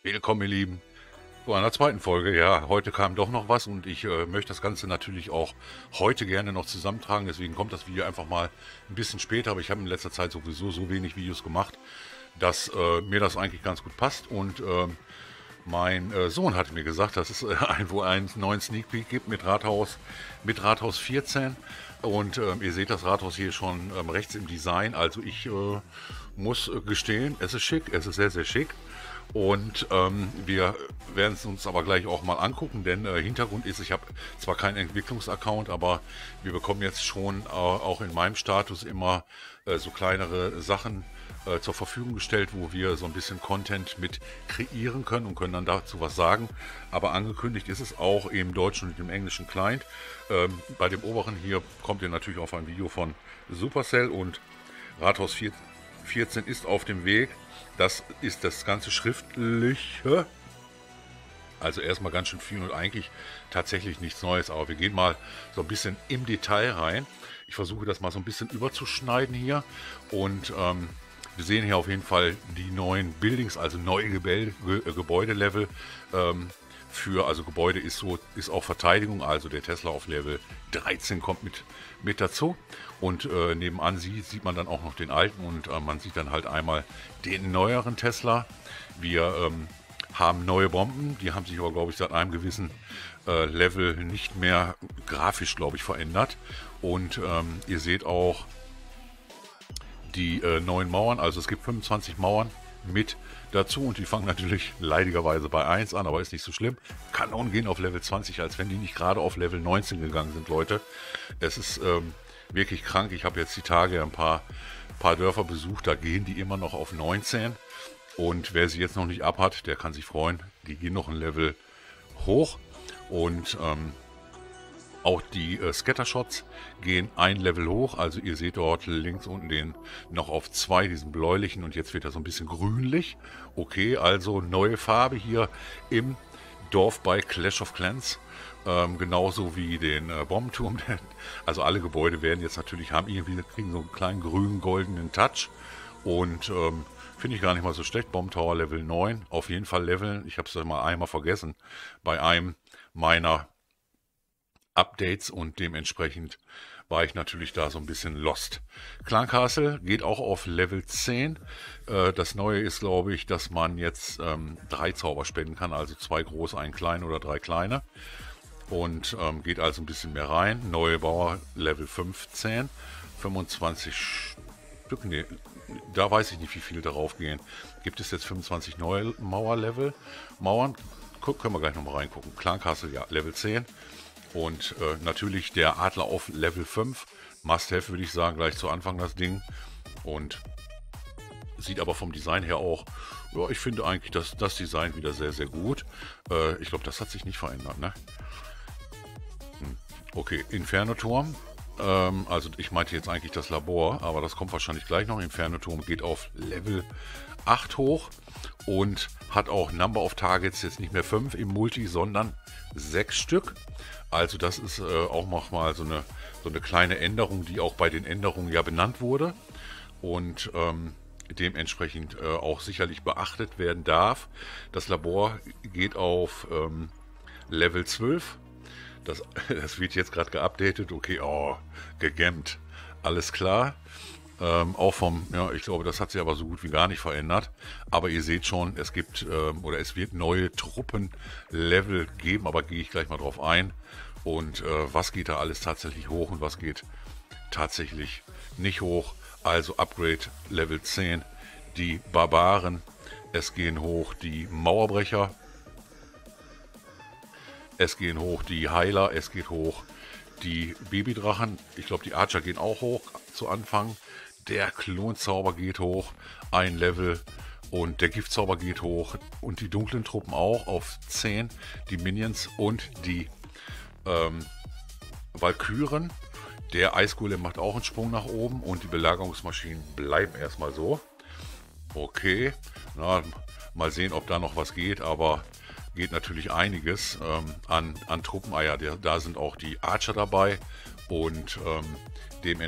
Willkommen, ihr Lieben, zu einer zweiten Folge. Ja, heute kam doch noch was und ich möchte das Ganze natürlich auch heute gerne noch zusammentragen. Deswegen kommt das Video einfach mal ein bisschen später. Aber ich habe in letzter Zeit sowieso so wenig Videos gemacht, dass mir das eigentlich ganz gut passt. Und mein Sohn hatte mir gesagt, dass es wohl einen neuen Sneak Peek gibt mit Rathaus 14. Und ihr seht das Rathaus hier schon rechts im Design. Also ich muss gestehen, es ist schick, es ist sehr, sehr schick. Und wir werden es uns aber gleich auch mal angucken, denn Hintergrund ist, ich habe zwar keinen Entwicklungsaccount, aber wir bekommen jetzt schon auch in meinem Status immer so kleinere Sachen zur Verfügung gestellt, wo wir so ein bisschen Content mit kreieren können und können dann dazu was sagen. Aber angekündigt ist es auch im deutschen und im englischen Client. Bei dem oberen hier kommt ihr natürlich auf ein Video von Supercell und Rathaus 14 ist auf dem Weg. Das ist das ganze Schriftliche. Also erstmal ganz schön viel und eigentlich tatsächlich nichts Neues. Aber wir gehen mal so ein bisschen im Detail rein. Ich versuche das mal so ein bisschen überzuschneiden hier. Und wir sehen hier auf jeden Fall die neuen Buildings, also neue Gebäudelevel. Also Gebäude ist auch Verteidigung, also der Tesla auf Level 13 kommt mit dazu. Und nebenan sieht man dann auch noch den alten und man sieht dann halt einmal den neueren Tesla. Wir haben neue Bomben, die haben sich aber, glaube ich, seit einem gewissen Level nicht mehr grafisch, glaube ich, verändert. Und ihr seht auch die neuen Mauern, also es gibt 25 Mauern mit dazu und die fangen natürlich leidigerweise bei 1 an, aber ist nicht so schlimm. Kanonen gehen auf Level 20, als wenn die nicht gerade auf Level 19 gegangen sind, Leute. Es ist wirklich krank. Ich habe jetzt die Tage ein paar Dörfer besucht, da gehen die immer noch auf 19 und wer sie jetzt noch nicht abhat, der kann sich freuen. Die gehen noch ein Level hoch und auch die Scattershots gehen ein Level hoch, also ihr seht dort links unten den noch auf 2, diesen bläulichen und jetzt wird er so ein bisschen grünlich. Okay, also neue Farbe hier im Dorf bei Clash of Clans. Genauso wie den Bombenturm. Also alle Gebäude werden jetzt natürlich kriegen so einen kleinen grünen goldenen Touch. Und finde ich gar nicht mal so schlecht. Bombentower Level 9. Auf jeden Fall leveln. Ich habe es mal einmal vergessen. Bei einem meiner Updates und dementsprechend war ich natürlich da so ein bisschen lost. Clan Castle geht auch auf Level 10. Das Neue ist, glaube ich, dass man jetzt 3 Zauber spenden kann, also 2 große, einen kleinen oder 3 kleine. Und geht also ein bisschen mehr rein. Neue Bauer Level 15, 25 Stück, nee, da weiß ich nicht, wie viele darauf gehen. Gibt es jetzt 25 neue Mauern? Können wir gleich nochmal reingucken. Clan Castle, ja, Level 10. Und natürlich der Adler auf Level 5. Must-have, würde ich sagen, gleich zu Anfang das Ding. Und sieht aber vom Design her auch, ja, ich finde eigentlich das Design wieder sehr, sehr gut. Ich glaube, das hat sich nicht verändert, ne? Okay, Inferno-Turm. Also ich meinte jetzt eigentlich das Labor, aber das kommt wahrscheinlich gleich noch. Inferno-Turm geht auf Level 8 hoch und hat auch Number of Targets jetzt nicht mehr 5 im Multi, sondern 6 Stück. Also das ist auch nochmal so eine kleine Änderung, die auch bei den Änderungen ja benannt wurde und dementsprechend auch sicherlich beachtet werden darf. Das Labor geht auf Level 12. Das wird jetzt gerade geupdatet. Okay, oh, gegammt. Alles klar. Auch ja, ich glaube, das hat sich aber so gut wie gar nicht verändert. Aber ihr seht schon, es gibt oder es wird neue Truppenlevel geben, aber gehe ich gleich mal drauf ein. Und was geht da alles tatsächlich hoch und was geht tatsächlich nicht hoch. Also Upgrade Level 10, die Barbaren, es gehen hoch die Mauerbrecher, es gehen hoch die Heiler, es geht hoch die Babydrachen. Ich glaube, die Archer gehen auch hoch zu Anfang. Der Klonzauber geht hoch, ein Level. Und der Giftzauber geht hoch. Und die dunklen Truppen auch auf 10. Die Minions und die Valkyren. Der Eisgolem macht auch einen Sprung nach oben. Und die Belagerungsmaschinen bleiben erstmal so. Okay. Na, mal sehen, ob da noch was geht. Aber geht natürlich einiges an Truppen. Ah ja, da sind auch die Archer dabei und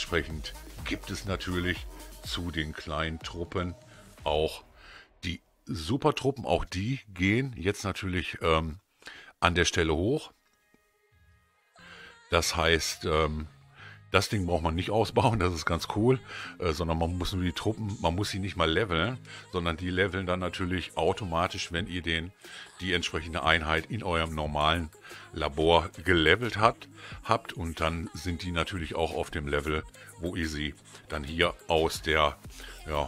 gibt es natürlich zu den kleinen Truppen auch die Supertruppen, auch die gehen jetzt natürlich an der Stelle hoch. Das heißt, das Ding braucht man nicht ausbauen, das ist ganz cool, sondern man muss nur die Truppen, man muss sie nicht mal leveln, sondern die leveln dann natürlich automatisch, wenn ihr die entsprechende Einheit in eurem normalen Labor gelevelt habt und dann sind die natürlich auch auf dem Level, wo ihr sie dann hier aus der, ja,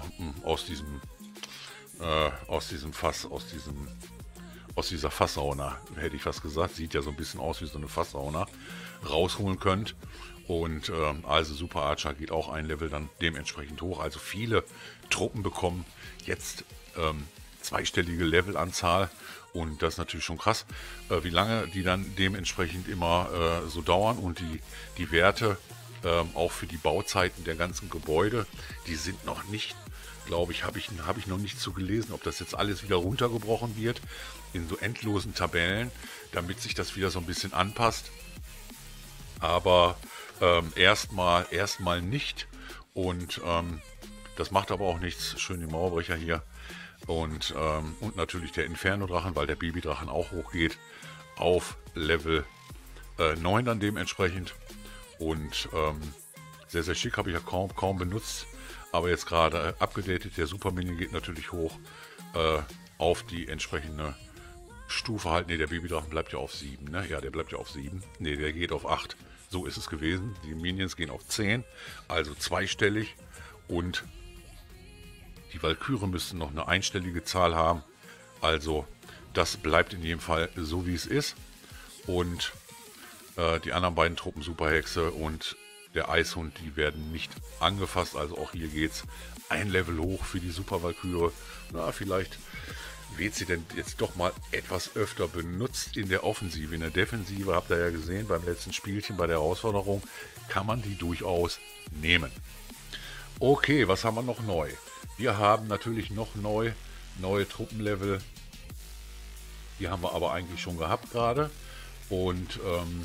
aus diesem Fass, aus dieser Fasssauna, hätte ich fast gesagt, sieht ja so ein bisschen aus wie so eine Fasssauna, rausholen könnt. Und also Super Archer geht auch ein Level dann dementsprechend hoch. Also viele Truppen bekommen jetzt zweistellige Levelanzahl und das ist natürlich schon krass, wie lange die dann dementsprechend immer so dauern und die Werte auch für die Bauzeiten der ganzen Gebäude, die sind noch nicht, glaube ich, habe ich noch nicht so gelesen, ob das jetzt alles wieder runtergebrochen wird in so endlosen Tabellen, damit sich das wieder so ein bisschen anpasst. Aber erstmal nicht und das macht aber auch nichts. Schön die Mauerbrecher hier und natürlich der Inferno-Drachen, weil der Babydrachen auch hochgeht auf Level 9 dann dementsprechend und sehr, sehr schick, habe ich ja kaum benutzt, aber jetzt gerade abgedatet. Der Super Minion geht natürlich hoch auf die entsprechende Stufe halt. Ne, der Babydrachen bleibt ja auf 7, ne? Ja, der bleibt ja auf 7. Ne, der geht auf 8. So ist es gewesen. Die Minions gehen auf 10, also zweistellig. Und die Walküre müssten noch eine einstellige Zahl haben. Also das bleibt in jedem Fall so, wie es ist. Und die anderen beiden Truppen, Superhexe und der Eishund, die werden nicht angefasst. Also auch hier geht es ein Level hoch für die Super Walküre. Na, vielleicht wird sie denn jetzt doch mal etwas öfter benutzt in der Offensive. In der Defensive, habt ihr ja gesehen, beim letzten Spielchen, bei der Herausforderung, kann man die durchaus nehmen. Okay, was haben wir noch neu? Wir haben natürlich noch neue Truppenlevel. Die haben wir aber eigentlich schon gehabt gerade. Und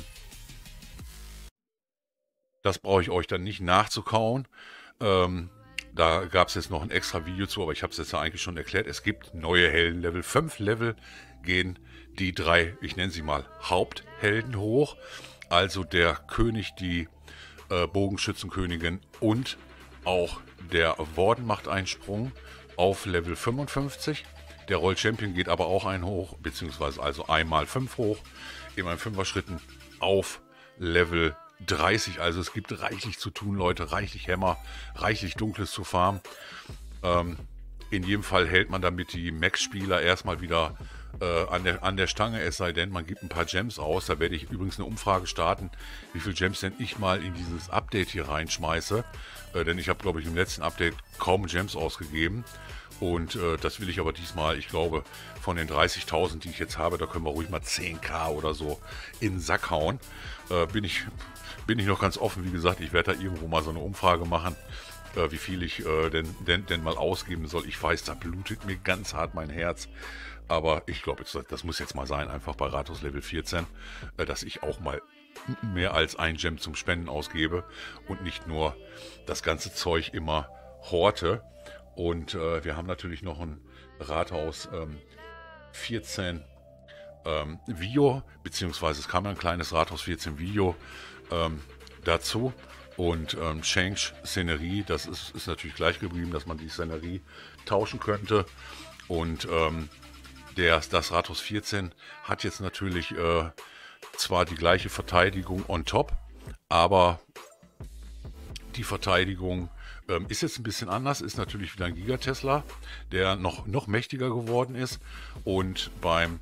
das brauche ich euch dann nicht nachzukauen. Da gab es jetzt noch ein extra Video zu, aber ich habe es jetzt ja eigentlich schon erklärt. Es gibt neue Heldenlevel. 5 Level gehen die 3, ich nenne sie mal Haupthelden hoch. Also der König, die Bogenschützenkönigin und auch der Warden macht einen Sprung auf Level 55. Der Roll Champion geht aber auch einen hoch, beziehungsweise also einmal 5 hoch, immer in 5er Schritten auf Level 30. Also es gibt reichlich zu tun, Leute, reichlich Hämmer, reichlich Dunkles zu farmen. In jedem Fall hält man damit die Max-Spieler erstmal wieder an der Stange, es sei denn, man gibt ein paar Gems aus. Da werde ich übrigens eine Umfrage starten, wie viel Gems denn ich mal in dieses Update hier reinschmeiße. Denn ich habe, glaube ich, im letzten Update kaum Gems ausgegeben. Und das will ich aber diesmal, ich glaube, von den 30.000, die ich jetzt habe, da können wir ruhig mal 10.000 oder so in den Sack hauen. Bin ich noch ganz offen, wie gesagt, ich werde da irgendwo mal so eine Umfrage machen, wie viel ich denn mal ausgeben soll. Ich weiß, da blutet mir ganz hart mein Herz. Aber ich glaube, das muss jetzt mal sein, einfach bei Rathaus Level 14, dass ich auch mal mehr als ein Gem zum Spenden ausgebe und nicht nur das ganze Zeug immer horte. Und wir haben natürlich noch ein Rathaus 14 Video, beziehungsweise es kam ein kleines Rathaus 14 Video dazu. Und Change Szenerie, das ist natürlich gleich geblieben, dass man die Szenerie tauschen könnte. Und das Rathaus 14 hat jetzt natürlich zwar die gleiche Verteidigung on top, aber die Verteidigung ist jetzt ein bisschen anders, ist natürlich wieder ein Gigatesla, der noch mächtiger geworden ist und beim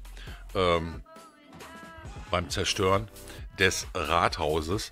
Zerstören des Rathauses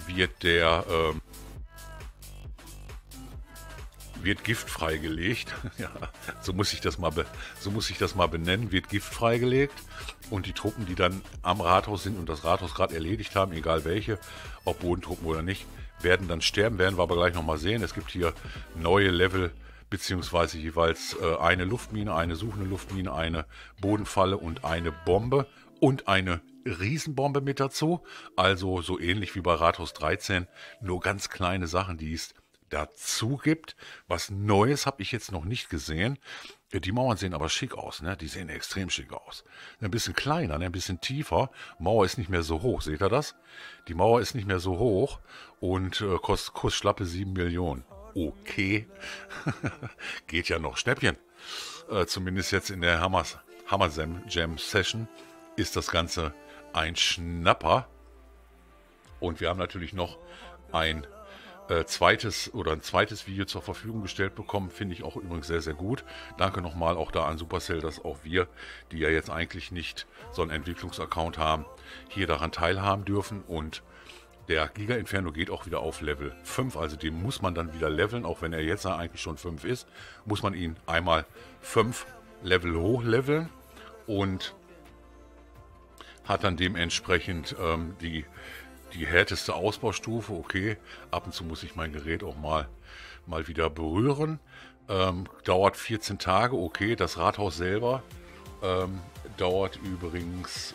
wird Gift freigelegt. Ja, so muss ich das mal benennen, wird Gift freigelegt und die Truppen, die dann am Rathaus sind und das Rathaus gerade erledigt haben, egal welche, ob Bodentruppen oder nicht, werden dann sterben, werden wir aber gleich nochmal sehen. Es gibt hier neue Level, beziehungsweise jeweils eine Luftmine, eine suchende Luftmine, eine Bodenfalle und eine Bombe und eine Riesenbombe mit dazu. Also so ähnlich wie bei Rathaus 13, nur ganz kleine Sachen, die es dazu gibt. Was Neues habe ich jetzt noch nicht gesehen. Ja, die Mauern sehen aber schick aus, ne? Die sehen extrem schick aus. Ein bisschen kleiner, ne? Ein bisschen tiefer. Mauer ist nicht mehr so hoch, seht ihr das? Die Mauer ist nicht mehr so hoch und kostet schlappe 7 Millionen. Okay. Geht ja noch. Schnäppchen. Zumindest jetzt in der Hammer Jam Session ist das Ganze ein Schnapper. Und wir haben natürlich noch ein zweites Video zur Verfügung gestellt bekommen. Finde ich auch übrigens sehr, sehr gut. Danke nochmal auch da an Supercell, dass auch wir, die ja jetzt eigentlich nicht so einen Entwicklungsaccount haben, hier daran teilhaben dürfen. Und der Giga Inferno geht auch wieder auf Level 5, also den muss man dann wieder leveln, auch wenn er jetzt eigentlich schon 5 ist, muss man ihn einmal 5 Level hoch leveln und hat dann dementsprechend die härteste Ausbaustufe. Okay, ab und zu muss ich mein Gerät auch mal wieder berühren. Dauert 14 Tage, okay, das Rathaus selber dauert übrigens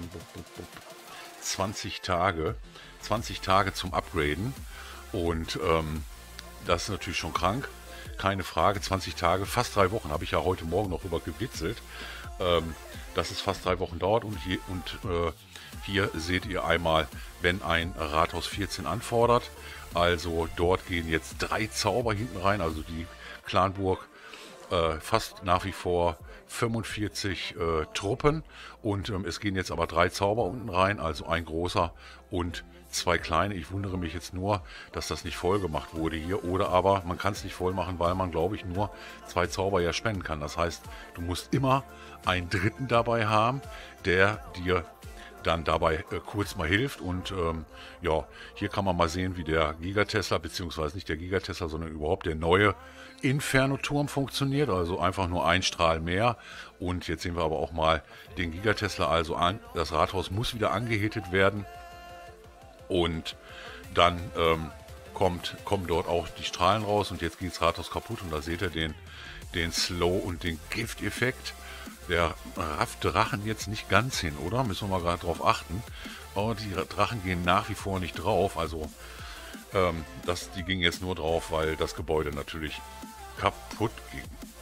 20 Tage. 20 Tage zum Upgraden und das ist natürlich schon krank, keine Frage. 20 Tage, fast 3 Wochen, habe ich ja heute Morgen noch rüber gewitzelt, dass es fast 3 Wochen dauert. Und hier seht ihr einmal, wenn ein Rathaus 14 anfordert, also dort gehen jetzt 3 Zauber hinten rein, also die Clanburg fast nach wie vor 45 Truppen und es gehen jetzt aber 3 Zauber unten rein, also ein großer und 2 kleine. Ich wundere mich jetzt nur, dass das nicht voll gemacht wurde hier, oder aber man kann es nicht voll machen, weil man, glaube ich, nur 2 Zauber ja spenden kann. Das heißt, du musst immer einen dritten dabei haben, der dir dann dabei kurz mal hilft. Und ja, hier kann man mal sehen, wie der Gigatesla, beziehungsweise nicht der Gigatesla, sondern überhaupt der neue Inferno-Turm funktioniert, also einfach nur ein Strahl mehr. Und jetzt sehen wir aber auch mal den Gigatesla, also das Rathaus muss wieder angehittet werden und dann kommen dort auch die Strahlen raus und jetzt geht das Rathaus kaputt und da seht ihr den Slow und den Gift-Effekt. Der rafft Drachen jetzt nicht ganz hin, oder? Müssen wir mal gerade drauf achten. Aber die Drachen gehen nach wie vor nicht drauf, also die gingen jetzt nur drauf, weil das Gebäude natürlich kaputt ging.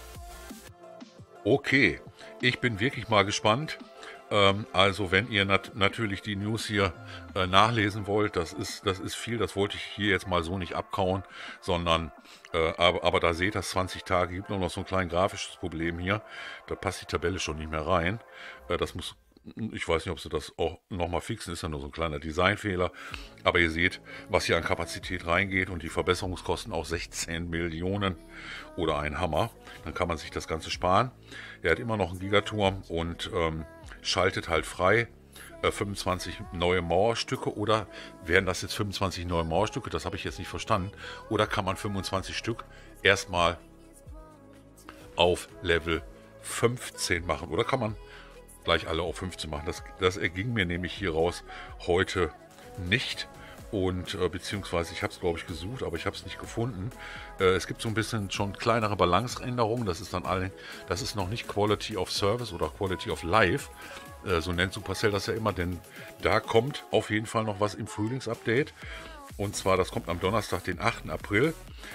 Okay, ich bin wirklich mal gespannt. Also wenn ihr natürlich die News hier nachlesen wollt, das ist viel, das wollte ich hier jetzt mal so nicht abkauen, sondern aber da seht ihr, 20 Tage gibt noch so ein kleines grafisches Problem hier, da passt die Tabelle schon nicht mehr rein, ich weiß nicht, ob sie das auch nochmal fixen, ist ja nur so ein kleiner Designfehler, aber ihr seht, was hier an Kapazität reingeht und die Verbesserungskosten auch 16 Millionen oder ein Hammer, dann kann man sich das Ganze sparen. Er hat immer noch einen Gigaturm und schaltet halt frei 25 neue Mauerstücke, oder wären das jetzt 25 neue Mauerstücke, das habe ich jetzt nicht verstanden, oder kann man 25 Stück erstmal auf Level 15 machen, oder kann man gleich alle auf 15 machen. Das erging mir nämlich hier raus heute nicht. Und beziehungsweise ich habe es, glaube ich, gesucht, aber ich habe es nicht gefunden. Es gibt so ein bisschen schon kleinere Balanceänderungen. Das ist noch nicht Quality of Service oder Quality of Life. So nennt Supercell das ja immer, denn da kommt auf jeden Fall noch was im Frühlingsupdate. Und zwar, das kommt am Donnerstag, den 8. April.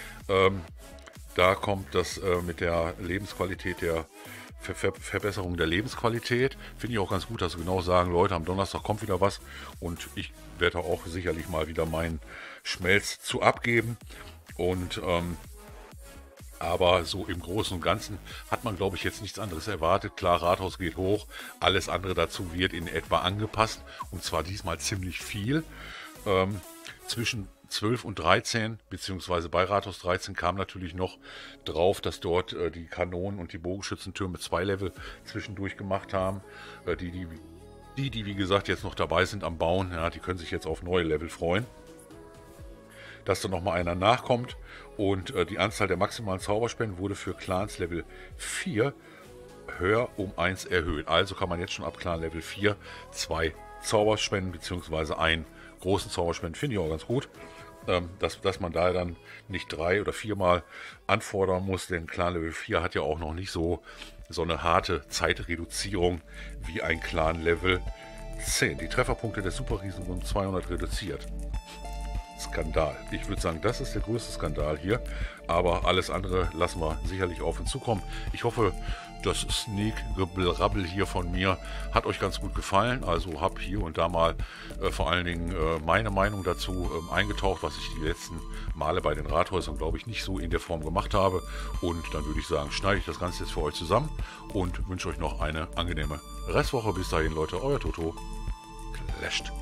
Da kommt das mit der Lebensqualität, der Verbesserung der Lebensqualität. Finde ich auch ganz gut, dass sie genau sagen, Leute, am Donnerstag kommt wieder was und ich werde auch sicherlich mal wieder meinen Schmelz zu abgeben. Und aber so im Großen und Ganzen hat man, glaube ich, jetzt nichts anderes erwartet. Klar, Rathaus geht hoch, alles andere dazu wird in etwa angepasst und zwar diesmal ziemlich viel. Zwischen 12 und 13, beziehungsweise bei Rathaus 13 kam natürlich noch drauf, dass dort die Kanonen und die Bogenschützentürme 2 Level zwischendurch gemacht haben. Die, wie gesagt, jetzt noch dabei sind am Bauen, ja, die können sich jetzt auf neue Level freuen. Dass da nochmal einer nachkommt und die Anzahl der maximalen Zauberspenden wurde für Clans Level 4 höher um 1 erhöht. Also kann man jetzt schon ab Clan Level 4 2 Zauberspenden, beziehungsweise einen großen Zauberspenden, finde ich auch ganz gut. Dass man da dann nicht 3 oder 4 Mal anfordern muss, denn Clan Level 4 hat ja auch noch nicht so eine harte Zeitreduzierung wie ein Clan Level 10. Die Trefferpunkte des Superriesen wurden 200 reduziert. Skandal. Ich würde sagen, das ist der größte Skandal hier, aber alles andere lassen wir sicherlich auf uns zukommen. Ich hoffe, das Sneak-Gebrabbel hier von mir hat euch ganz gut gefallen. Also habe hier und da mal vor allen Dingen meine Meinung dazu eingetaucht, was ich die letzten Male bei den Rathäusern, glaube ich, nicht so in der Form gemacht habe. Und dann würde ich sagen, schneide ich das Ganze jetzt für euch zusammen und wünsche euch noch eine angenehme Restwoche. Bis dahin, Leute, euer Toto. Clasht.